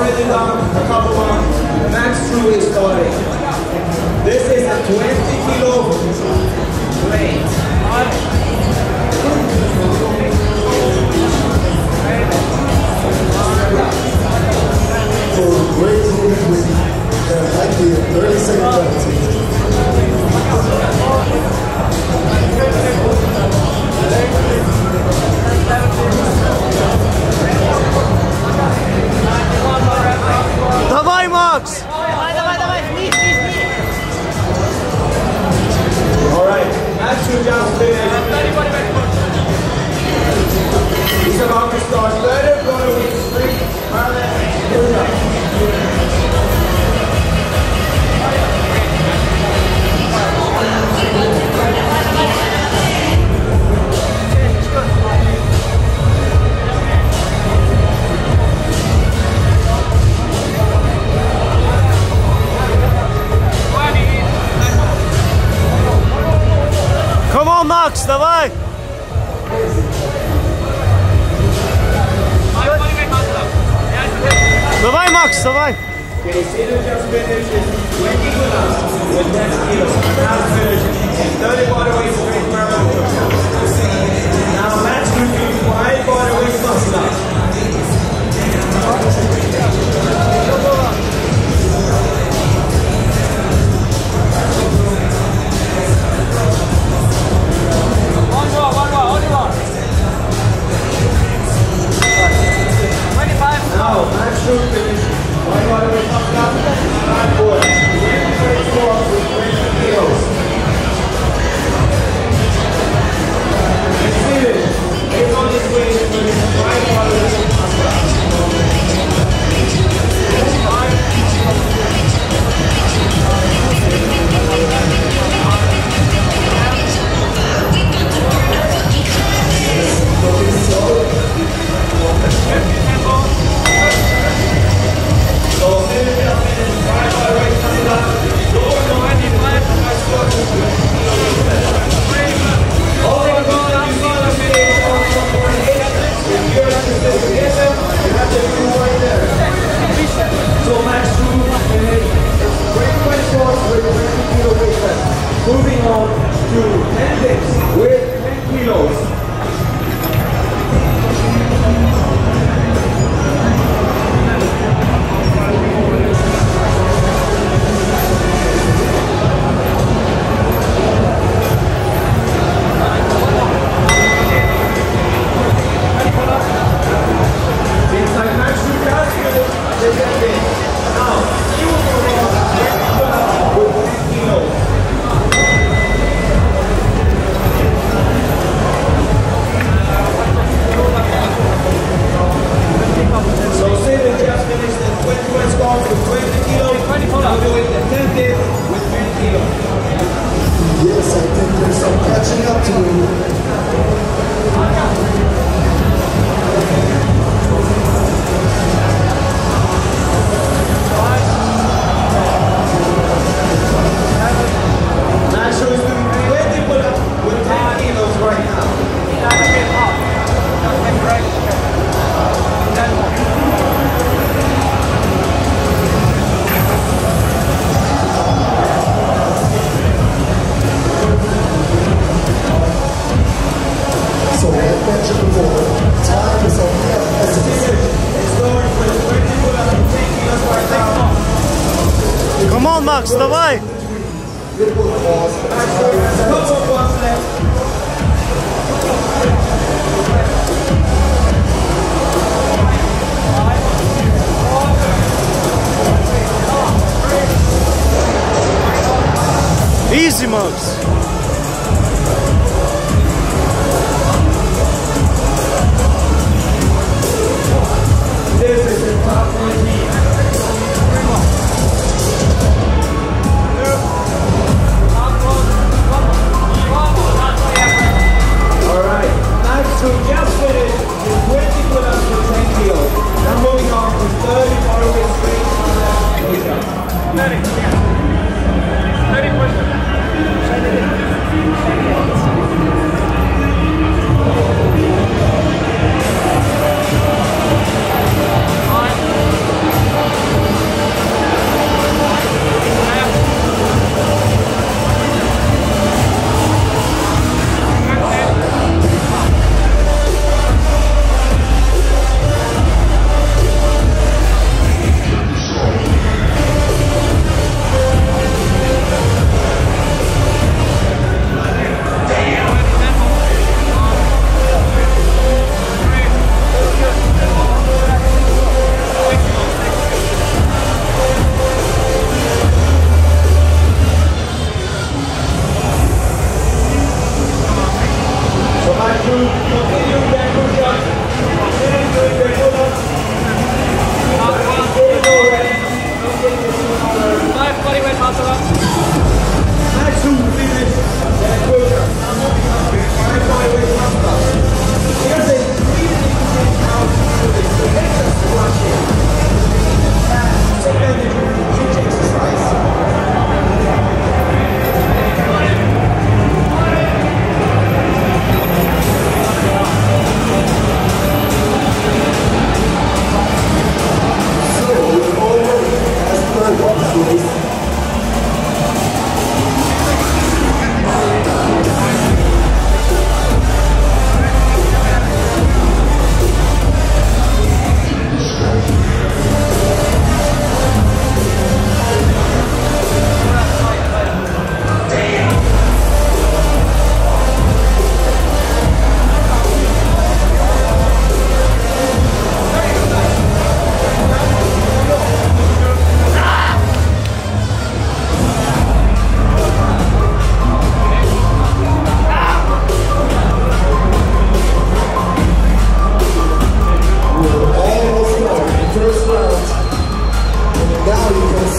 already done a couple of max through is starting. This is a 20-kilo plate. For great movement with likely a 30-second penalty. Давай, Макс! Alright, match two just finished. He's about to start. Let him go to his street. Come on, Max, давай! Давай, Макс, давай! Okay, Steven just finished his 20 pull-ups with 10 kilos. Now finished 30 bodyweight straight parallel. Now match two to 5 bodyweight muscle-ups. Now, match two finish. One bodyweight muscle-up, 5 boys. 20 squats with 20 kilos. And Steven, based on this weight, it's going to be 5 bodyweight muscle-ups. Moving on to 10 dips with 10 kilos. Inside match two just finished the 10 dips. Now, you will move on to 20 with 10 kilos. So Steven just finished the 21 squats with 20 kilos. Now doing the 10 dip with 20 kilos. Yes, I think there's some catching up to do. Nacho is doing 20 pull-ups with 10 kilos right now. So as mentioned before, time is of the essence. It's going with 20 pull-ups with 10 kilos right now. Come on, Max, давай! Little pause. Nacho has a couple of ones left. Easy, Max! This is the top 20. Alright, next to just finished with 20 pull-ups with 10 kilos. Now moving on to 30 bodyweight straight push-ups. 30 push-ups.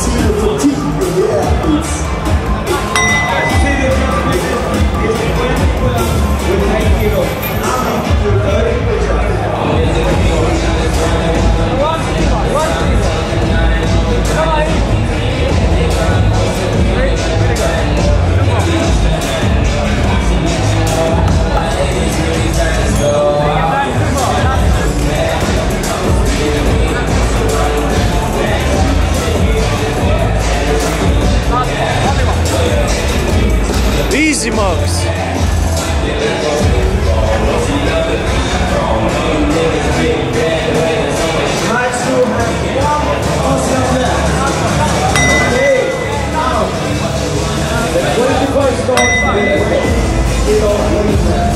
see the fatigue in the athletes. See the transmission is 20 pull-ups with 8 kilos. Now do 30 push-ups. Easy, Max. Max will have one muscle left. Okay, now, when the fight starts, it all comes back.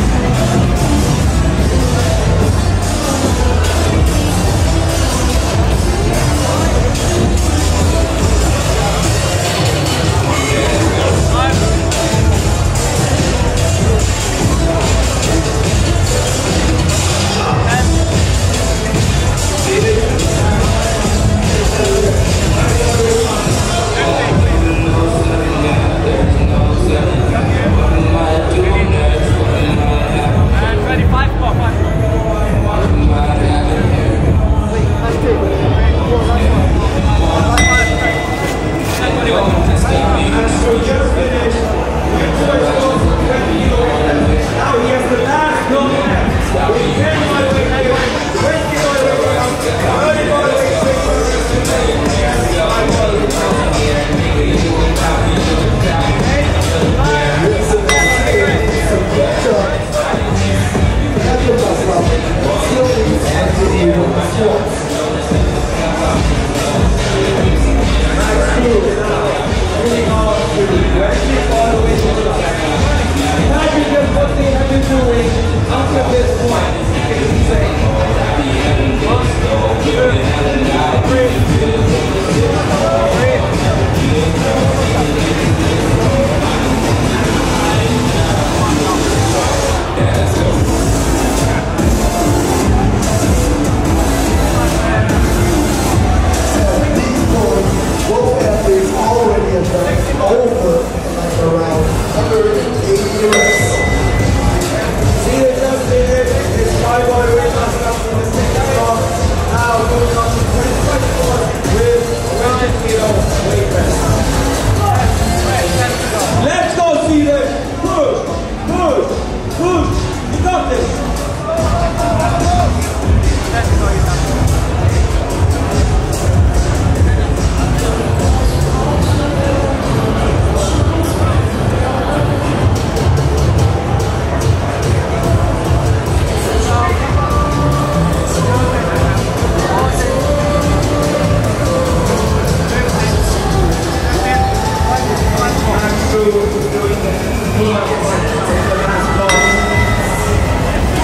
Let's go, Caesar! Push! Push! Push! You got this!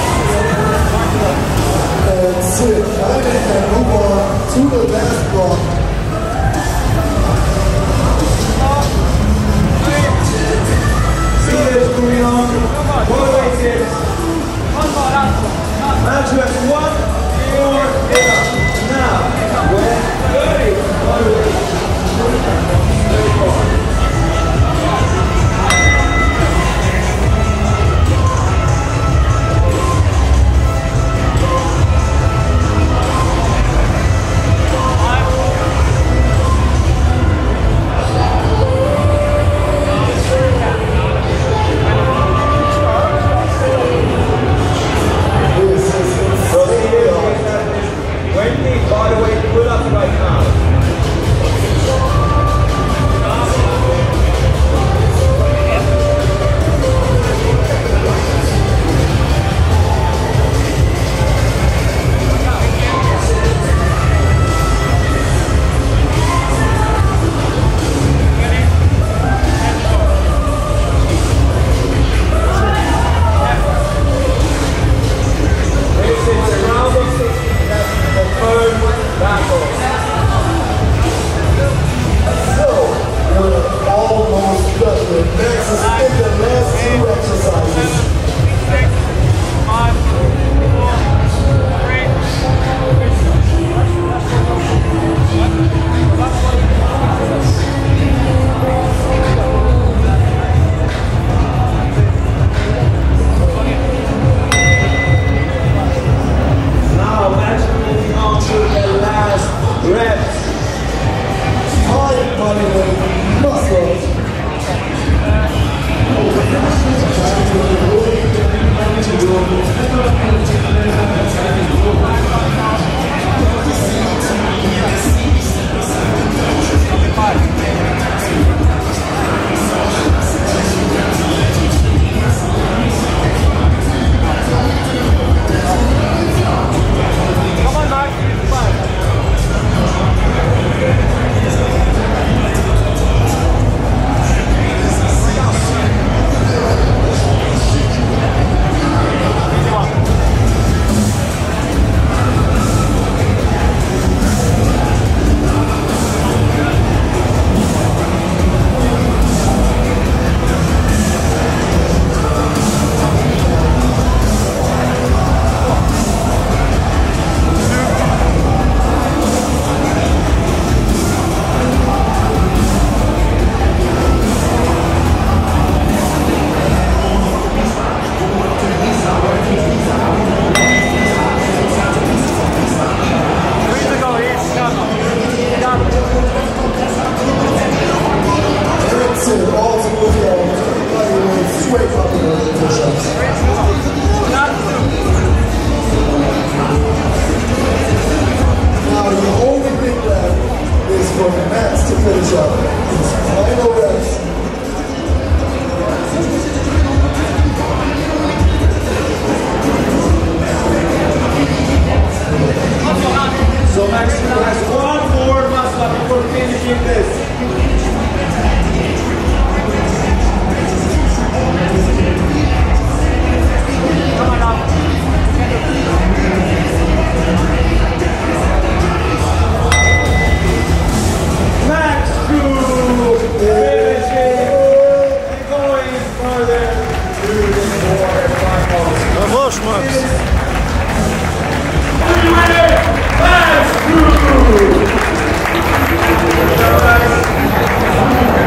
That's it. Now we can move on to the last block.